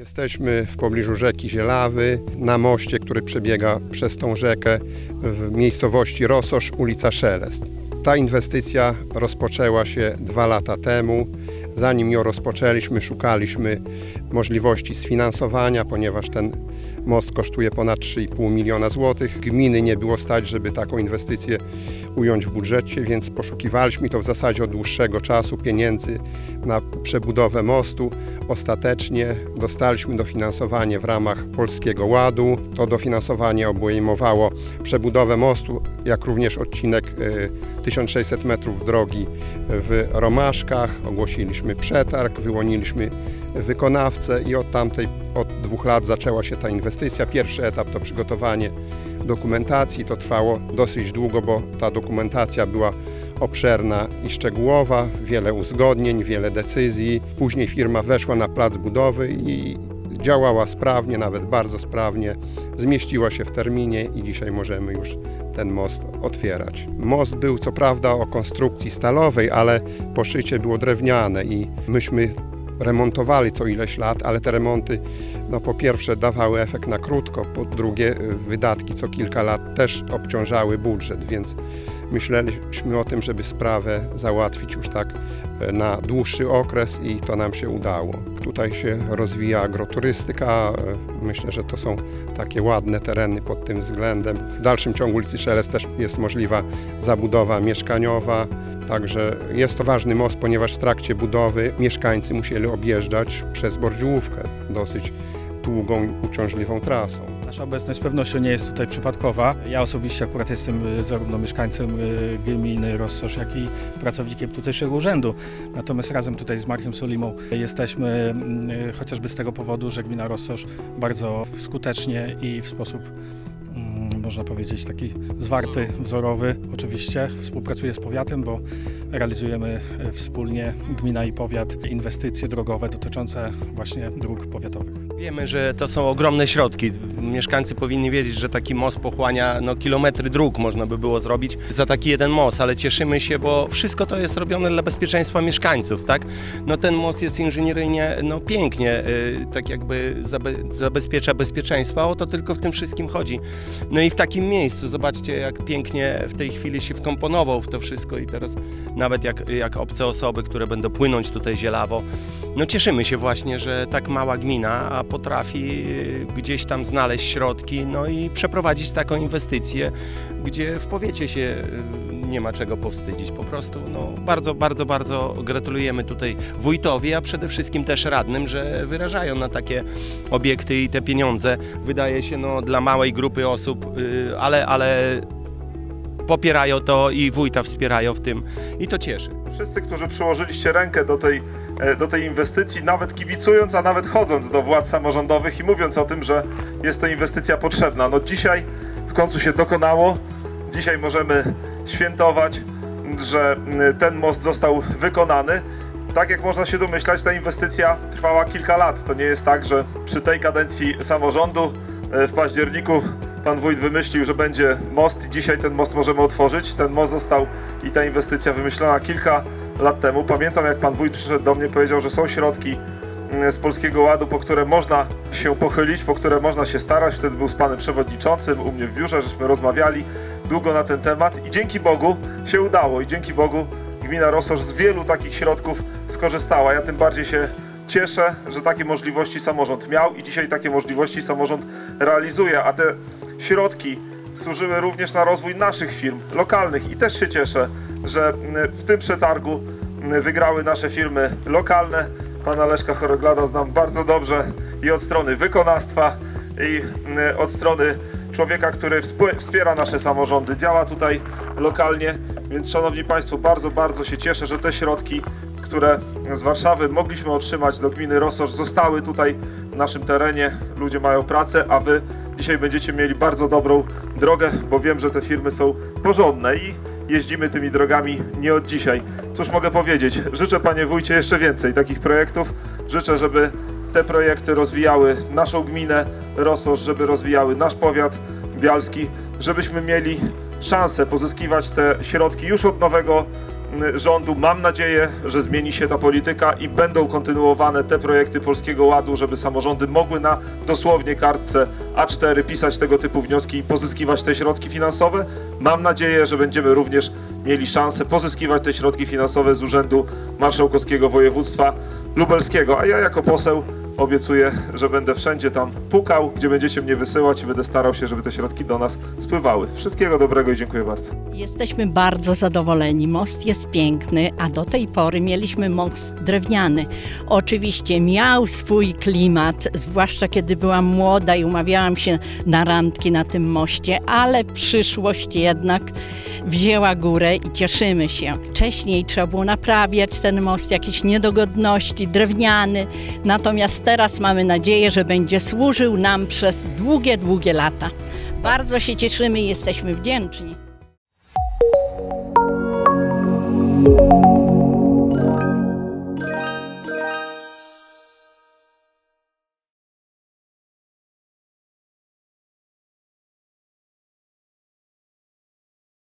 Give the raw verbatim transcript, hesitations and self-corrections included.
Jesteśmy w pobliżu rzeki Zielawy, na moście, który przebiega przez tą rzekę w miejscowości Rososz, ulica Szelest. Ta inwestycja rozpoczęła się dwa lata temu. Zanim ją rozpoczęliśmy, szukaliśmy możliwości sfinansowania, ponieważ ten most kosztuje ponad trzy i pół miliona złotych. Gminy nie było stać, żeby taką inwestycję ująć w budżecie, więc poszukiwaliśmy to w zasadzie od dłuższego czasu pieniędzy na przebudowę mostu. Ostatecznie dostaliśmy dofinansowanie w ramach Polskiego Ładu. To dofinansowanie obejmowało przebudowę mostu, jak również odcinek tysiąc sześćset metrów drogi w Romaszkach. Ogłosiliśmy przetarg, wyłoniliśmy wykonawcę i od tamtej, od dwóch lat zaczęła się ta inwestycja. Pierwszy etap to przygotowanie dokumentacji. To trwało dosyć długo, bo ta dokumentacja była obszerna i szczegółowa, wiele uzgodnień, wiele decyzji. Później firma weszła na plac budowy i działała sprawnie, nawet bardzo sprawnie. Zmieściła się w terminie i dzisiaj możemy już ten most otwierać. Most był co prawda o konstrukcji stalowej, ale poszycie było drewniane i myśmy remontowali co ileś lat, ale te remonty no po pierwsze dawały efekt na krótko, po drugie wydatki co kilka lat też obciążały budżet, więc myśleliśmy o tym, żeby sprawę załatwić już tak na dłuższy okres i to nam się udało. Tutaj się rozwija agroturystyka, myślę, że to są takie ładne tereny pod tym względem. W dalszym ciągu ulicy Szelest też jest możliwa zabudowa mieszkaniowa. Także jest to ważny most, ponieważ w trakcie budowy mieszkańcy musieli objeżdżać przez Bordziłówkę, dosyć długą i uciążliwą trasą. Nasza obecność z pewnością nie jest tutaj przypadkowa. Ja osobiście akurat jestem zarówno mieszkańcem gminy Rososz, jak i pracownikiem tutejszego urzędu. Natomiast razem tutaj z Markiem Solimą jesteśmy chociażby z tego powodu, że gmina Rososz bardzo skutecznie i w sposób, można powiedzieć, taki zwarty, wzorowy oczywiście współpracuje z powiatem, bo realizujemy wspólnie, gmina i powiat, inwestycje drogowe dotyczące właśnie dróg powiatowych. Wiemy, że to są ogromne środki. Mieszkańcy powinni wiedzieć, że taki most pochłania no, kilometry dróg można by było zrobić za taki jeden most, ale cieszymy się, bo wszystko to jest robione dla bezpieczeństwa mieszkańców, tak? No, ten most jest inżynieryjnie no, pięknie, yy, tak jakby zabe zabezpiecza bezpieczeństwo, o to tylko w tym wszystkim chodzi. No i w takim miejscu, zobaczcie jak pięknie w tej chwili się wkomponował w to wszystko i teraz nawet jak, jak obce osoby, które będą płynąć tutaj Zielawo, no cieszymy się właśnie, że tak mała gmina potrafi gdzieś tam znaleźć środki, no i przeprowadzić taką inwestycję, gdzie w powiecie się nie ma czego powstydzić. Po prostu no, bardzo, bardzo, bardzo gratulujemy tutaj wójtowi, a przede wszystkim też radnym, że wyrażają na takie obiekty i te pieniądze, wydaje się, no, dla małej grupy osób, ale, ale popierają to i wójta wspierają w tym i to cieszy. Wszyscy, którzy przyłożyliście rękę do tej, do tej inwestycji, nawet kibicując, a nawet chodząc do władz samorządowych i mówiąc o tym, że jest to inwestycja potrzebna. No dzisiaj w końcu się dokonało, dzisiaj możemy świętować, że ten most został wykonany. Tak jak można się domyślać, ta inwestycja trwała kilka lat. To nie jest tak, że przy tej kadencji samorządu w październiku pan wójt wymyślił, że będzie most i dzisiaj ten most możemy otworzyć. Ten most został i ta inwestycja wymyślona kilka lat temu. Pamiętam, jak pan wójt przyszedł do mnie i powiedział, że są środki z Polskiego Ładu, po które można się pochylić, po które można się starać. Wtedy był z panem przewodniczącym u mnie w biurze, żeśmy rozmawiali długo na ten temat i dzięki Bogu się udało i dzięki Bogu gmina Rososz z wielu takich środków skorzystała. Ja tym bardziej się cieszę, że takie możliwości samorząd miał i dzisiaj takie możliwości samorząd realizuje, a te środki służyły również na rozwój naszych firm lokalnych i też się cieszę, że w tym przetargu wygrały nasze firmy lokalne. Pana Leszka Choroglada znam bardzo dobrze i od strony wykonawstwa, i od strony człowieka, który wspiera nasze samorządy, działa tutaj lokalnie, więc szanowni państwo, bardzo, bardzo się cieszę, że te środki, które z Warszawy mogliśmy otrzymać do gminy Rososz, zostały tutaj w naszym terenie. Ludzie mają pracę, a wy dzisiaj będziecie mieli bardzo dobrą drogę, bo wiem, że te firmy są porządne i jeździmy tymi drogami nie od dzisiaj. Cóż mogę powiedzieć? Życzę, panie wójcie, jeszcze więcej takich projektów. Życzę, żeby te projekty rozwijały naszą gminę Rososz, żeby rozwijały nasz powiat bialski, żebyśmy mieli szansę pozyskiwać te środki już od nowego rządu. Mam nadzieję, że zmieni się ta polityka i będą kontynuowane te projekty Polskiego Ładu, żeby samorządy mogły na dosłownie kartce A cztery pisać tego typu wnioski i pozyskiwać te środki finansowe. Mam nadzieję, że będziemy również mieli szansę pozyskiwać te środki finansowe z Urzędu Marszałkowskiego Województwa Lubelskiego, a ja jako poseł obiecuję, że będę wszędzie tam pukał, gdzie będziecie mnie wysyłać i będę starał się, żeby te środki do nas spływały. Wszystkiego dobrego i dziękuję bardzo. Jesteśmy bardzo zadowoleni. Most jest piękny, a do tej pory mieliśmy most drewniany. Oczywiście miał swój klimat, zwłaszcza kiedy byłam młoda i umawiałam się na randki na tym moście, ale przyszłość jednak wzięła górę i cieszymy się. Wcześniej trzeba było naprawiać ten most, jakieś niedogodności, drewniany, natomiast teraz mamy nadzieję, że będzie służył nam przez długie, długie lata. Bardzo się cieszymy i jesteśmy wdzięczni.